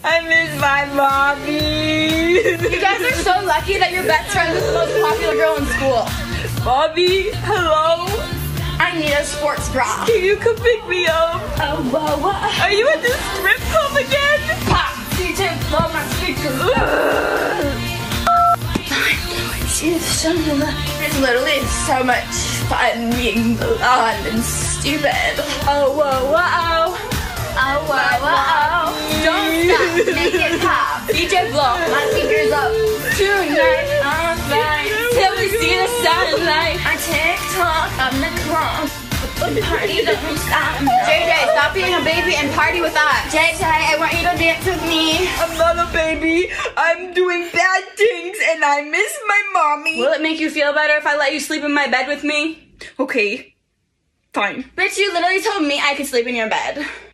I miss my mommy. You guys are so lucky that your best friend is the most popular girl in school. Mommy, hello? I need a sports bra. Can you come pick me up? Oh, whoa, what? Are you at the strip club again? Pop, DJ, blow my speakers. It's literally so much fun being blonde and stupid. Oh, whoa, whoa. Oh, whoa, whoa. Don't stop, make it pop. DJ blow, my speakers up. Tonight, I'm fine. Till we see the sunlight. On TikTok, I'm the clown. Party don't stop. JJ, stop being a baby and party with us. JJ, I want you to dance with me. I'm not a baby. I'm doing bad things and I miss my mommy. Will it make you feel better if I let you sleep in my bed with me? Okay, fine. Bitch, you literally told me I could sleep in your bed.